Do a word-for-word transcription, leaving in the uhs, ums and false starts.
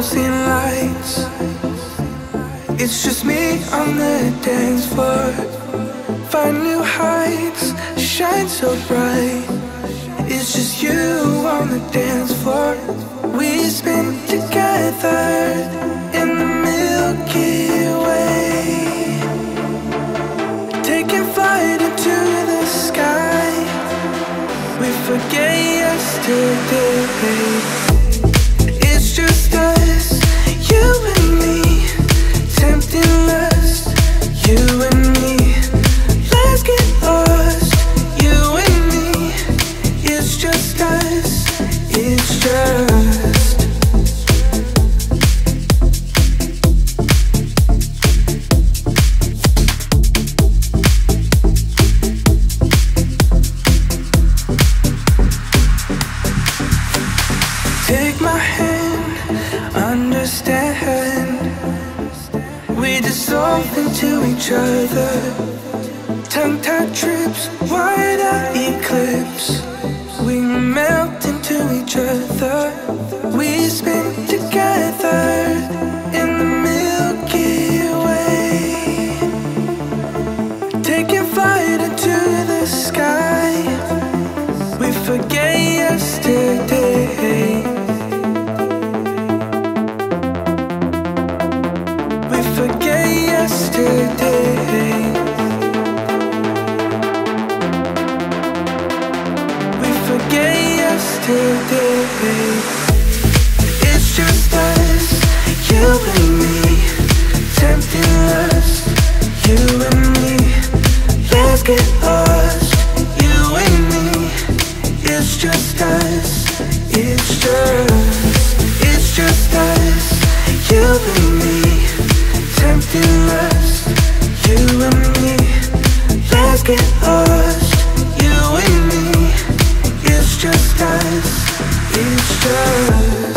closing lights. It's just me on the dance floor. Find new heights, shine so bright. It's just you on the dance floor. We spin together in the Milky Way, taking flight into the sky. We forget yesterday. It's just us, you and me, tempting lust, you and me. Let's get lost, you and me. It's just us, it's just. Take my hand, understand. We dissolve into each other. Tongue-tied trips, wide-eyed eclipse. We melt into each other. We spin together in the Milky Way, taking flight into the sky. We forget yesterday. We forget yesterday. We forget yesterday. It's just us, you and me, tempting lust, you and me. Let's get lost, you and me. It's just us, it's just, it's just us, you and me, tempting lust, you and me. Let's get lost, you and me. It's just us, it's just.